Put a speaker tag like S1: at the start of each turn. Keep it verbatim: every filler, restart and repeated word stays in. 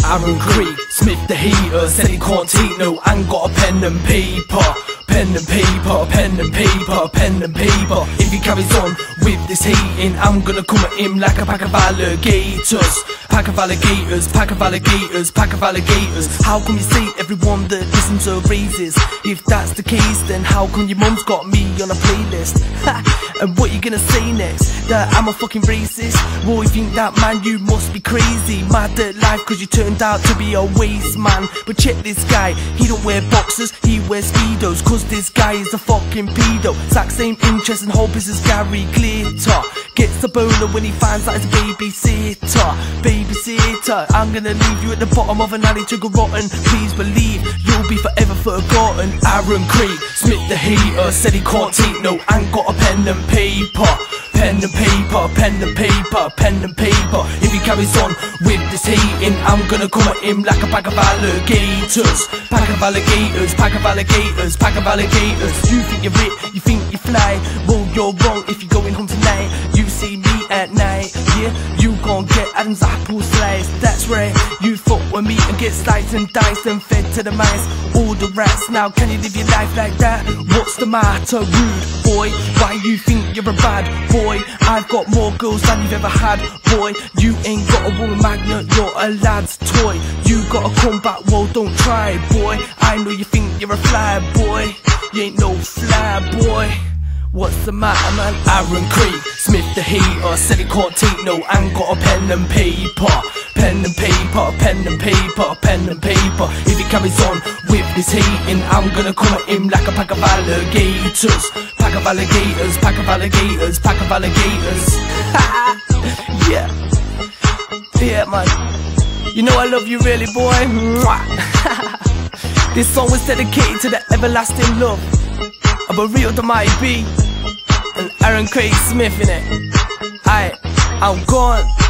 S1: Aaron Creek, Smith the heater, said he can't take no, and got a pen and paper. Pen and paper, pen and paper, pen and paper. If he carries on with this hating, I'm gonna come at him like a pack of alligators. Pack of alligators, pack of alligators, pack of alligators. How come you say everyone that listens to raises? If that's the case, then how come your mum's got me on a playlist? Ha! And what you gonna say next? That I'm a fucking racist? Well, you think that, man, you must be crazy. Mad at life cause you turned out to be a waste man. But check this guy, he don't wear boxers, he wears speedos. Cause this guy is a fucking pedo. Exact same interest and hope as his Gary Glitter. Gets the boner when he finds out it's a babysitter. Babysitter, I'm gonna leave you at the bottom of an alley to go rotten. Please believe you'll be forever forgotten. Aaron Creek, Smith the hater, said he can't take no, and got a pen and paper. Pen and paper, pen and paper, pen and paper. If he carries on with this hating, I'm gonna come at him like a pack of alligators. Pack of alligators, pack of alligators, pack of alligators. You think you're it, you think you fly. Well, you're wrong if you're going home tonight. You see me at night, yeah, you gon' get Adam's apple slice. That's right, you fuck with me and get sliced and diced and fed to the mice. All the rats, now can you live your life like that? What's the matter, rude boy? Why you think you're a bad boy? I've got more girls than you've ever had, boy. You ain't got a woman magnet, you're a lad's toy. You gotta come back, well don't try, boy. I know you think you're a fly boy, you ain't no fly boy. What's the matter, man? Aaron Creek, Smith the hater, said he can't take no, and got a pen and paper. Pen and paper, pen and paper, pen and paper. If he carries on with this hating, I'm gonna come at him like a pack of alligators. Pack of alligators, pack of alligators, pack of alligators. Yeah, yeah, man. You know I love you really, boy. This song was dedicated to the everlasting love of a real the mighty B and Aaron Craig Smith in it. Aight, I'm gone.